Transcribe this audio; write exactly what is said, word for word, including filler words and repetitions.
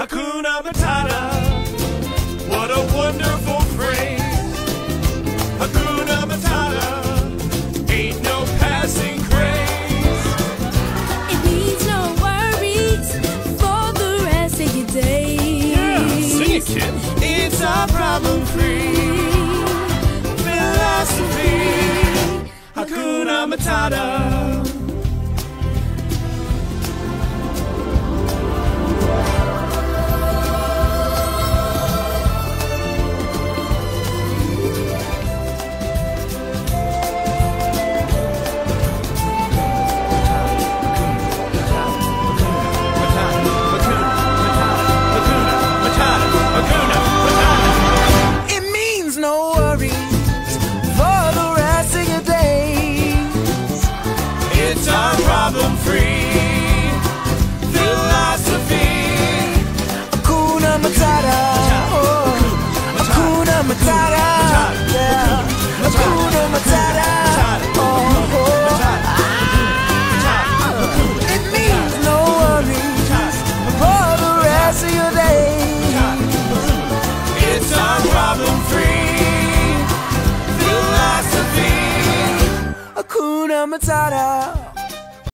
Hakuna Matata, what a wonderful phrase. Hakuna Matata, ain't no passing craze. It means no worries for the rest of your days. Yeah, sing it, kid. It's a problem-free philosophy. Hakuna Matata. Problem-free philosophy. Hakuna Matata. Oh, Hakuna Matata. Yeah. Hakuna Matata. Oh, oh. It means no worries for the rest of your day. It's a problem-free philosophy. Hakuna Matata.